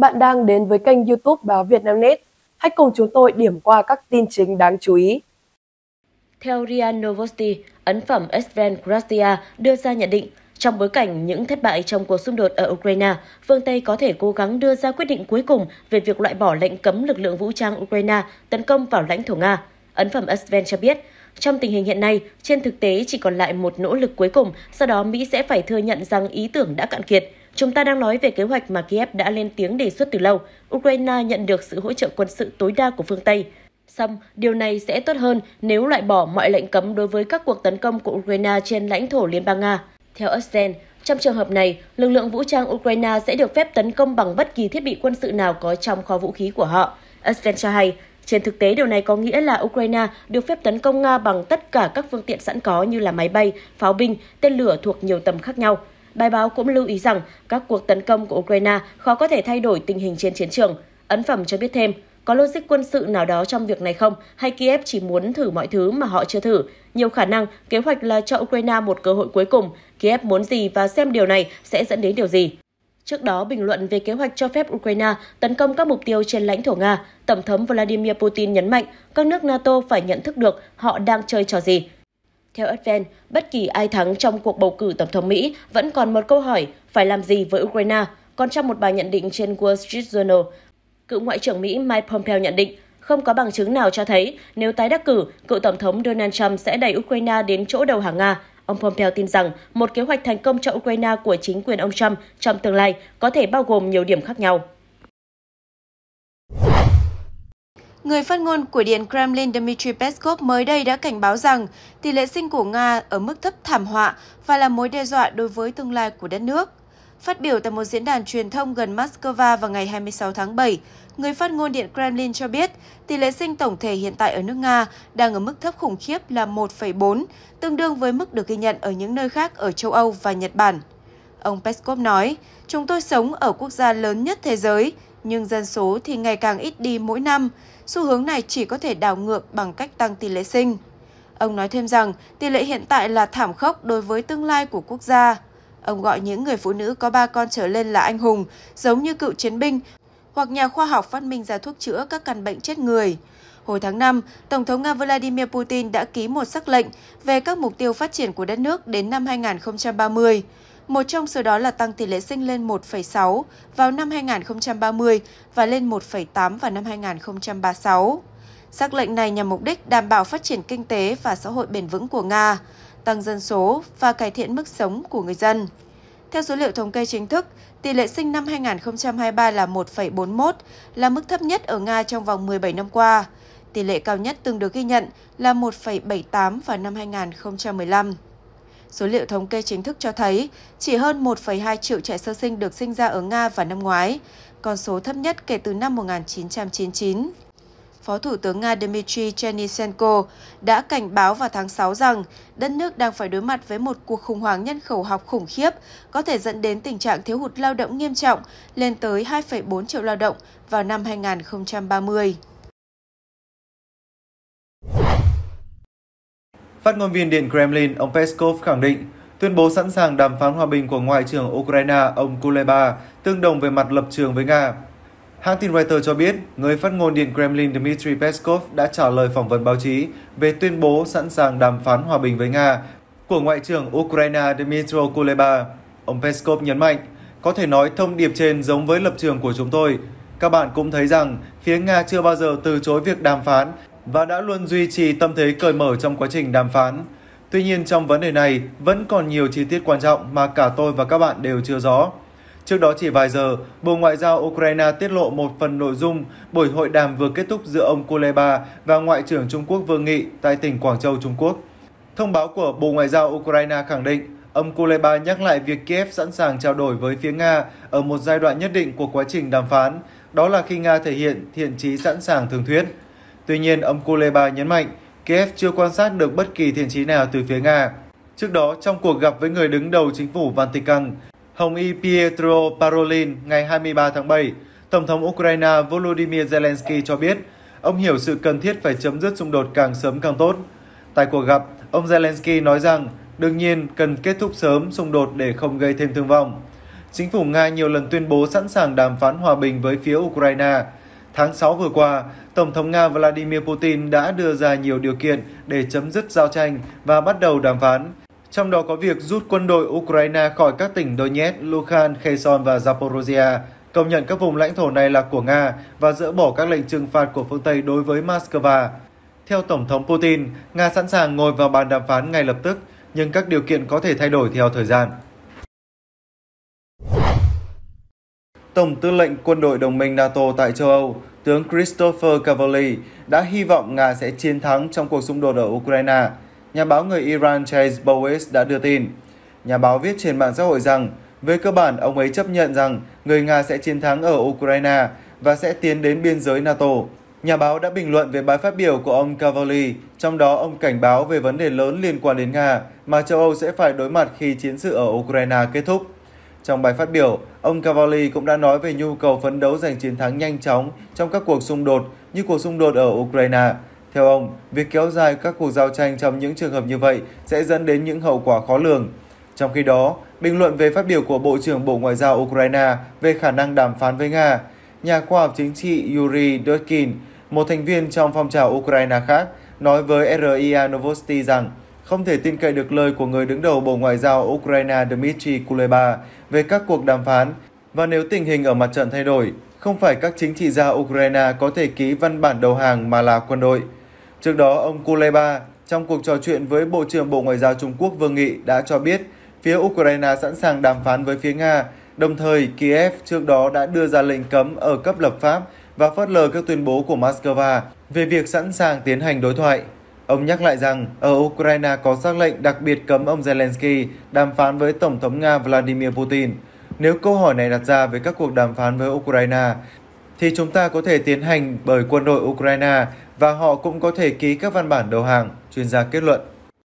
bạn đang đến với kênh YouTube Báo Vietnamnet. Hãy cùng chúng tôi điểm qua các tin chính đáng chú ý. Theo RIA Novosti, ấn phẩm Sven Gracia đưa ra nhận định, trong bối cảnh những thất bại trong cuộc xung đột ở Ukraine, phương Tây có thể cố gắng đưa ra quyết định cuối cùng về việc loại bỏ lệnh cấm lực lượng vũ trang Ukraine tấn công vào lãnh thổ Nga. Ấn phẩm Sven cho biết, trong tình hình hiện nay, trên thực tế chỉ còn lại một nỗ lực cuối cùng, sau đó Mỹ sẽ phải thừa nhận rằng ý tưởng đã cạn kiệt. Chúng ta đang nói về kế hoạch mà Kiev đã lên tiếng đề xuất từ lâu. Ukraine nhận được sự hỗ trợ quân sự tối đa của phương Tây. Song, điều này sẽ tốt hơn nếu loại bỏ mọi lệnh cấm đối với các cuộc tấn công của Ukraine trên lãnh thổ Liên bang Nga. Theo Sven, trong trường hợp này, lực lượng vũ trang Ukraine sẽ được phép tấn công bằng bất kỳ thiết bị quân sự nào có trong kho vũ khí của họ. Sven cho hay, trên thực tế điều này có nghĩa là Ukraine được phép tấn công Nga bằng tất cả các phương tiện sẵn có như là máy bay, pháo binh, tên lửa thuộc nhiều tầm khác nhau. Bài báo cũng lưu ý rằng các cuộc tấn công của Ukraine khó có thể thay đổi tình hình trên chiến trường. Ấn phẩm cho biết thêm, có logic quân sự nào đó trong việc này không, hay Kiev chỉ muốn thử mọi thứ mà họ chưa thử? Nhiều khả năng, kế hoạch là cho Ukraine một cơ hội cuối cùng. Kiev muốn gì và xem điều này sẽ dẫn đến điều gì. Trước đó, bình luận về kế hoạch cho phép Ukraine tấn công các mục tiêu trên lãnh thổ Nga, Tổng thống Vladimir Putin nhấn mạnh các nước NATO phải nhận thức được họ đang chơi trò gì. Theo Advent, bất kỳ ai thắng trong cuộc bầu cử Tổng thống Mỹ vẫn còn một câu hỏi phải làm gì với Ukraine. Còn trong một bài nhận định trên Wall Street Journal, cựu Ngoại trưởng Mỹ Mike Pompeo nhận định không có bằng chứng nào cho thấy nếu tái đắc cử, cựu Tổng thống Donald Trump sẽ đẩy Ukraine đến chỗ đầu hàng Nga. Ông Pompeo tin rằng một kế hoạch thành công cho Ukraine của chính quyền ông Trump trong tương lai có thể bao gồm nhiều điểm khác nhau. Người phát ngôn của Điện Kremlin Dmitry Peskov mới đây đã cảnh báo rằng tỷ lệ sinh của Nga ở mức thấp thảm họa và là mối đe dọa đối với tương lai của đất nước. Phát biểu tại một diễn đàn truyền thông gần Moscow vào ngày 26 tháng 7, người phát ngôn Điện Kremlin cho biết tỷ lệ sinh tổng thể hiện tại ở nước Nga đang ở mức thấp khủng khiếp là 1,4, tương đương với mức được ghi nhận ở những nơi khác ở châu Âu và Nhật Bản. Ông Peskov nói, chúng tôi sống ở quốc gia lớn nhất thế giới, nhưng dân số thì ngày càng ít đi mỗi năm. Xu hướng này chỉ có thể đảo ngược bằng cách tăng tỷ lệ sinh. Ông nói thêm rằng tỷ lệ hiện tại là thảm khốc đối với tương lai của quốc gia. Ông gọi những người phụ nữ có 3 con trở lên là anh hùng, giống như cựu chiến binh hoặc nhà khoa học phát minh ra thuốc chữa các căn bệnh chết người. Hồi tháng 5, Tổng thống Nga Vladimir Putin đã ký một sắc lệnh về các mục tiêu phát triển của đất nước đến năm 2030. Một trong số đó là tăng tỷ lệ sinh lên 1,6 vào năm 2030 và lên 1,8 vào năm 2036. Sắc lệnh này nhằm mục đích đảm bảo phát triển kinh tế và xã hội bền vững của Nga, tăng dân số và cải thiện mức sống của người dân. Theo số liệu thống kê chính thức, tỷ lệ sinh năm 2023 là 1,41, là mức thấp nhất ở Nga trong vòng 17 năm qua. Tỷ lệ cao nhất từng được ghi nhận là 1,78 vào năm 2015. Số liệu thống kê chính thức cho thấy chỉ hơn 1,2 triệu trẻ sơ sinh được sinh ra ở Nga vào năm ngoái, con số thấp nhất kể từ năm 1999. Phó Thủ tướng Nga Dmitry Chernyshenko đã cảnh báo vào tháng 6 rằng đất nước đang phải đối mặt với một cuộc khủng hoảng nhân khẩu học khủng khiếp, có thể dẫn đến tình trạng thiếu hụt lao động nghiêm trọng lên tới 2,4 triệu lao động vào năm 2030. Phát ngôn viên Điện Kremlin, ông Peskov khẳng định tuyên bố sẵn sàng đàm phán hòa bình của Ngoại trưởng Ukraine, ông Kuleba, tương đồng về mặt lập trường với Nga. Hãng tin Reuters cho biết, người phát ngôn Điện Kremlin Dmitry Peskov đã trả lời phỏng vấn báo chí về tuyên bố sẵn sàng đàm phán hòa bình với Nga của Ngoại trưởng Ukraine Dmytro Kuleba. Ông Peskov nhấn mạnh, có thể nói thông điệp trên giống với lập trường của chúng tôi. Các bạn cũng thấy rằng phía Nga chưa bao giờ từ chối việc đàm phán và đã luôn duy trì tâm thế cởi mở trong quá trình đàm phán. Tuy nhiên, trong vấn đề này vẫn còn nhiều chi tiết quan trọng mà cả tôi và các bạn đều chưa rõ. Trước đó chỉ vài giờ, Bộ Ngoại giao Ukraine tiết lộ một phần nội dung buổi hội đàm vừa kết thúc giữa ông Kuleba và Ngoại trưởng Trung Quốc Vương Nghị tại tỉnh Quảng Châu, Trung Quốc. Thông báo của Bộ Ngoại giao Ukraine khẳng định, ông Kuleba nhắc lại việc Kiev sẵn sàng trao đổi với phía Nga ở một giai đoạn nhất định của quá trình đàm phán, đó là khi Nga thể hiện thiện chí sẵn sàng thương thuyết. Tuy nhiên, ông Kuleba nhấn mạnh, Kiev chưa quan sát được bất kỳ thiện chí nào từ phía Nga. Trước đó, trong cuộc gặp với người đứng đầu chính phủ Vatican, Hồng y Pietro Parolin ngày 23 tháng 7, Tổng thống Ukraine Volodymyr Zelensky cho biết ông hiểu sự cần thiết phải chấm dứt xung đột càng sớm càng tốt. Tại cuộc gặp, ông Zelensky nói rằng đương nhiên cần kết thúc sớm xung đột để không gây thêm thương vong. Chính phủ Nga nhiều lần tuyên bố sẵn sàng đàm phán hòa bình với phía Ukraine. Tháng 6 vừa qua, Tổng thống Nga Vladimir Putin đã đưa ra nhiều điều kiện để chấm dứt giao tranh và bắt đầu đàm phán. Trong đó có việc rút quân đội Ukraine khỏi các tỉnh Donetsk, Luhansk, Kherson và Zaporizhia, công nhận các vùng lãnh thổ này là của Nga và dỡ bỏ các lệnh trừng phạt của phương Tây đối với Moscow. Theo Tổng thống Putin, Nga sẵn sàng ngồi vào bàn đàm phán ngay lập tức, nhưng các điều kiện có thể thay đổi theo thời gian. Tổng tư lệnh quân đội đồng minh NATO tại châu Âu, tướng Christopher Cavalli đã hy vọng Nga sẽ chiến thắng trong cuộc xung đột ở Ukraine. Nhà báo người Iran Chase Bowes đã đưa tin. Nhà báo viết trên mạng xã hội rằng, về cơ bản ông ấy chấp nhận rằng người Nga sẽ chiến thắng ở Ukraine và sẽ tiến đến biên giới NATO. Nhà báo đã bình luận về bài phát biểu của ông Cavalli, trong đó ông cảnh báo về vấn đề lớn liên quan đến Nga mà châu Âu sẽ phải đối mặt khi chiến sự ở Ukraine kết thúc. Trong bài phát biểu, ông Cavalli cũng đã nói về nhu cầu phấn đấu giành chiến thắng nhanh chóng trong các cuộc xung đột như cuộc xung đột ở Ukraine. Theo ông, việc kéo dài các cuộc giao tranh trong những trường hợp như vậy sẽ dẫn đến những hậu quả khó lường. Trong khi đó, bình luận về phát biểu của Bộ trưởng Bộ Ngoại giao Ukraine về khả năng đàm phán với Nga, nhà khoa học chính trị Yuri Dutkin, một thành viên trong phong trào Ukraine khác, nói với RIA Novosti rằng không thể tin cậy được lời của người đứng đầu Bộ Ngoại giao Ukraine Dmytro Kuleba về các cuộc đàm phán, và nếu tình hình ở mặt trận thay đổi, không phải các chính trị gia Ukraine có thể ký văn bản đầu hàng mà là quân đội. Trước đó, ông Kuleba, trong cuộc trò chuyện với Bộ trưởng Bộ Ngoại giao Trung Quốc Vương Nghị đã cho biết phía Ukraine sẵn sàng đàm phán với phía Nga, đồng thời Kiev trước đó đã đưa ra lệnh cấm ở cấp lập pháp và phớt lờ các tuyên bố của Moscow về việc sẵn sàng tiến hành đối thoại. Ông nhắc lại rằng ở Ukraine có sắc lệnh đặc biệt cấm ông Zelensky đàm phán với Tổng thống Nga Vladimir Putin. Nếu câu hỏi này đặt ra về các cuộc đàm phán với Ukraine, thì chúng ta có thể tiến hành bởi quân đội Ukraine và họ cũng có thể ký các văn bản đầu hàng, chuyên gia kết luận.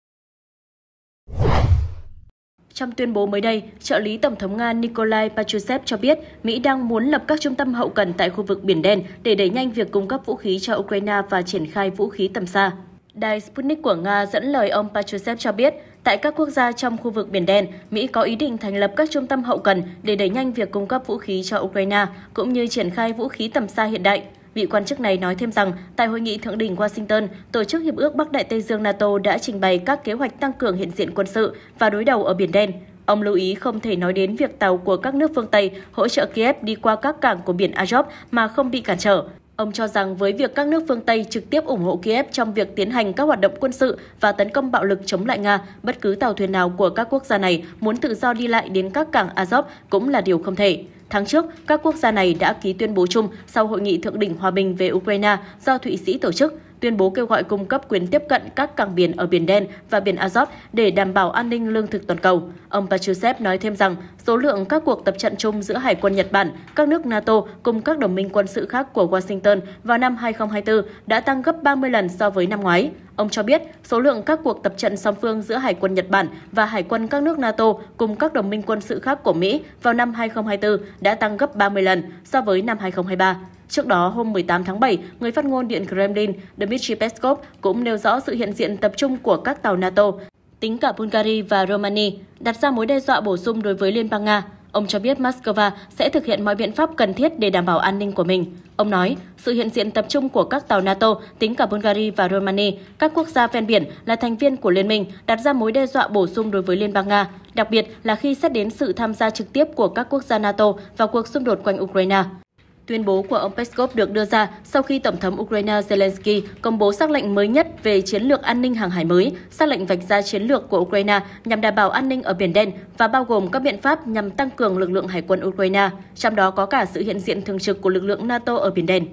Trong tuyên bố mới đây, trợ lý Tổng thống Nga Nikolai Patrushev cho biết Mỹ đang muốn lập các trung tâm hậu cần tại khu vực Biển Đen để đẩy nhanh việc cung cấp vũ khí cho Ukraine và triển khai vũ khí tầm xa. Đài Sputnik của Nga dẫn lời ông Patrushev cho biết, tại các quốc gia trong khu vực Biển Đen, Mỹ có ý định thành lập các trung tâm hậu cần để đẩy nhanh việc cung cấp vũ khí cho Ukraine, cũng như triển khai vũ khí tầm xa hiện đại. Vị quan chức này nói thêm rằng, tại hội nghị thượng đỉnh Washington, Tổ chức Hiệp ước Bắc Đại Tây Dương NATO đã trình bày các kế hoạch tăng cường hiện diện quân sự và đối đầu ở Biển Đen. Ông lưu ý không thể nói đến việc tàu của các nước phương Tây hỗ trợ Kiev đi qua các cảng của Biển Azov mà không bị cản trở. Ông cho rằng với việc các nước phương Tây trực tiếp ủng hộ Kiev trong việc tiến hành các hoạt động quân sự và tấn công bạo lực chống lại Nga, bất cứ tàu thuyền nào của các quốc gia này muốn tự do đi lại đến các cảng Azov cũng là điều không thể. Tháng trước, các quốc gia này đã ký tuyên bố chung sau Hội nghị Thượng đỉnh Hòa bình về Ukraine do Thụy Sĩ tổ chức. Tuyên bố kêu gọi cung cấp quyền tiếp cận các cảng biển ở Biển Đen và Biển Azov để đảm bảo an ninh lương thực toàn cầu. Ông Patrushev nói thêm rằng số lượng các cuộc tập trận chung giữa Hải quân Nhật Bản, các nước NATO cùng các đồng minh quân sự khác của Washington vào năm 2024 đã tăng gấp 30 lần so với năm ngoái. Ông cho biết số lượng các cuộc tập trận song phương giữa Hải quân Nhật Bản và Hải quân các nước NATO cùng các đồng minh quân sự khác của Mỹ vào năm 2024 đã tăng gấp 30 lần so với năm 2023. Trước đó, hôm 18 tháng 7, người phát ngôn Điện Kremlin Dmitry Peskov cũng nêu rõ sự hiện diện tập trung của các tàu NATO, tính cả Bulgaria và Romania, đặt ra mối đe dọa bổ sung đối với Liên bang Nga. Ông cho biết Moscow sẽ thực hiện mọi biện pháp cần thiết để đảm bảo an ninh của mình. Ông nói, sự hiện diện tập trung của các tàu NATO, tính cả Bulgaria và Romania, các quốc gia ven biển là thành viên của Liên minh, đặt ra mối đe dọa bổ sung đối với Liên bang Nga, đặc biệt là khi xét đến sự tham gia trực tiếp của các quốc gia NATO vào cuộc xung đột quanh Ukraine. Tuyên bố của ông Peskov được đưa ra sau khi Tổng thống Ukraine Zelensky công bố sắc lệnh mới nhất về chiến lược an ninh hàng hải mới, sắc lệnh vạch ra chiến lược của Ukraine nhằm đảm bảo an ninh ở Biển Đen và bao gồm các biện pháp nhằm tăng cường lực lượng hải quân Ukraine, trong đó có cả sự hiện diện thường trực của lực lượng NATO ở Biển Đen.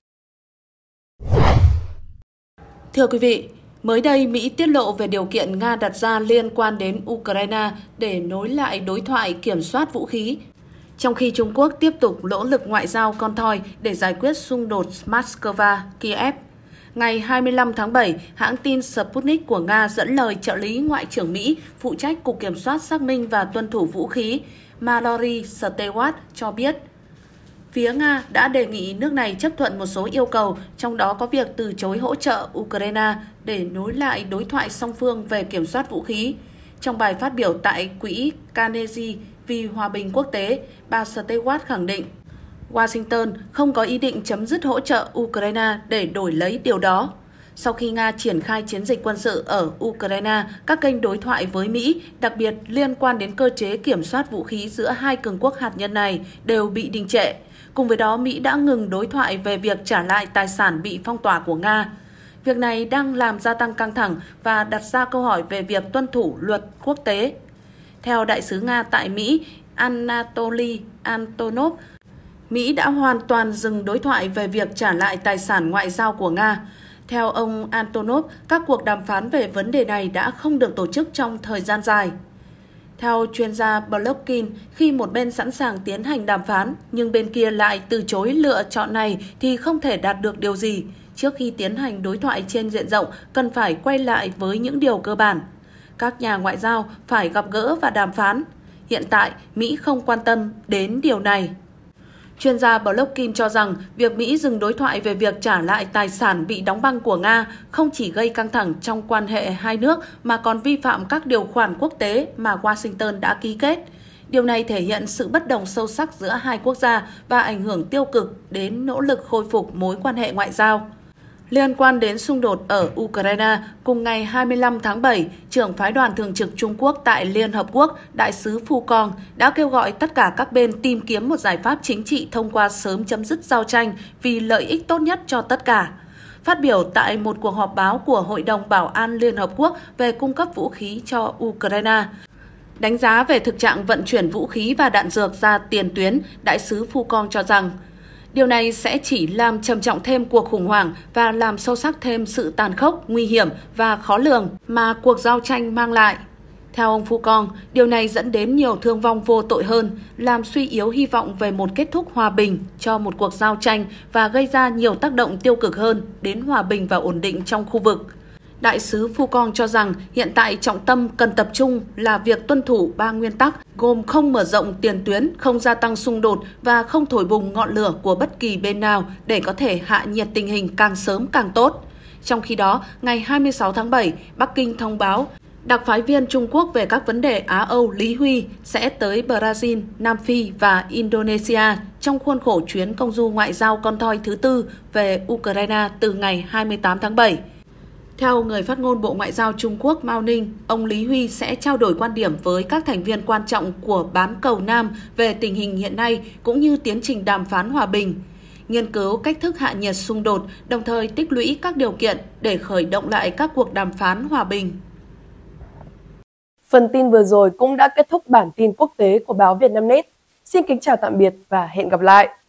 Thưa quý vị, mới đây Mỹ tiết lộ về điều kiện Nga đặt ra liên quan đến Ukraine để nối lại đối thoại kiểm soát vũ khí, trong khi Trung Quốc tiếp tục nỗ lực ngoại giao con thoi để giải quyết xung đột Moscow-Kiev. Ngày 25 tháng 7, hãng tin Sputnik của Nga dẫn lời trợ lý Ngoại trưởng Mỹ phụ trách Cục Kiểm soát xác minh và tuân thủ vũ khí Mallory Stewart cho biết, phía Nga đã đề nghị nước này chấp thuận một số yêu cầu, trong đó có việc từ chối hỗ trợ Ukraine để nối lại đối thoại song phương về kiểm soát vũ khí. Trong bài phát biểu tại Quỹ Carnegie vì Hòa bình Quốc tế, bà Stewart khẳng định Washington không có ý định chấm dứt hỗ trợ Ukraine để đổi lấy điều đó. Sau khi Nga triển khai chiến dịch quân sự ở Ukraine, các kênh đối thoại với Mỹ, đặc biệt liên quan đến cơ chế kiểm soát vũ khí giữa hai cường quốc hạt nhân này, đều bị đình trệ. Cùng với đó, Mỹ đã ngừng đối thoại về việc trả lại tài sản bị phong tỏa của Nga. Việc này đang làm gia tăng căng thẳng và đặt ra câu hỏi về việc tuân thủ luật quốc tế. Theo đại sứ Nga tại Mỹ, Anatoly Antonov, Mỹ đã hoàn toàn dừng đối thoại về việc trả lại tài sản ngoại giao của Nga. Theo ông Antonov, các cuộc đàm phán về vấn đề này đã không được tổ chức trong thời gian dài. Theo chuyên gia Blokhin, khi một bên sẵn sàng tiến hành đàm phán nhưng bên kia lại từ chối lựa chọn này thì không thể đạt được điều gì. Trước khi tiến hành đối thoại trên diện rộng, cần phải quay lại với những điều cơ bản. Các nhà ngoại giao phải gặp gỡ và đàm phán. Hiện tại, Mỹ không quan tâm đến điều này. Chuyên gia Blokhin cho rằng việc Mỹ dừng đối thoại về việc trả lại tài sản bị đóng băng của Nga không chỉ gây căng thẳng trong quan hệ hai nước mà còn vi phạm các điều khoản quốc tế mà Washington đã ký kết. Điều này thể hiện sự bất đồng sâu sắc giữa hai quốc gia và ảnh hưởng tiêu cực đến nỗ lực khôi phục mối quan hệ ngoại giao. Liên quan đến xung đột ở Ukraine, cùng ngày 25 tháng 7, trưởng phái đoàn thường trực Trung Quốc tại Liên Hợp Quốc, đại sứ Phu Cong đã kêu gọi tất cả các bên tìm kiếm một giải pháp chính trị thông qua sớm chấm dứt giao tranh vì lợi ích tốt nhất cho tất cả. Phát biểu tại một cuộc họp báo của Hội đồng Bảo an Liên Hợp Quốc về cung cấp vũ khí cho Ukraine, đánh giá về thực trạng vận chuyển vũ khí và đạn dược ra tiền tuyến, đại sứ Phu Cong cho rằng điều này sẽ chỉ làm trầm trọng thêm cuộc khủng hoảng và làm sâu sắc thêm sự tàn khốc, nguy hiểm và khó lường mà cuộc giao tranh mang lại. Theo ông Phu Cong, điều này dẫn đến nhiều thương vong vô tội hơn, làm suy yếu hy vọng về một kết thúc hòa bình cho một cuộc giao tranh và gây ra nhiều tác động tiêu cực hơn đến hòa bình và ổn định trong khu vực. Đại sứ Phu Cong cho rằng hiện tại trọng tâm cần tập trung là việc tuân thủ 3 nguyên tắc gồm không mở rộng tiền tuyến, không gia tăng xung đột và không thổi bùng ngọn lửa của bất kỳ bên nào để có thể hạ nhiệt tình hình càng sớm càng tốt. Trong khi đó, ngày 26 tháng 7, Bắc Kinh thông báo đặc phái viên Trung Quốc về các vấn đề Á-Âu Lý Huy sẽ tới Brazil, Nam Phi và Indonesia trong khuôn khổ chuyến công du ngoại giao con thoi thứ tư về Ukraine từ ngày 28 tháng 7. Theo người phát ngôn Bộ Ngoại giao Trung Quốc Mao Ninh, ông Lý Huy sẽ trao đổi quan điểm với các thành viên quan trọng của bán cầu Nam về tình hình hiện nay cũng như tiến trình đàm phán hòa bình, nghiên cứu cách thức hạ nhiệt xung đột, đồng thời tích lũy các điều kiện để khởi động lại các cuộc đàm phán hòa bình. Phần tin vừa rồi cũng đã kết thúc bản tin quốc tế của báo Vietnamnet. Xin kính chào tạm biệt và hẹn gặp lại!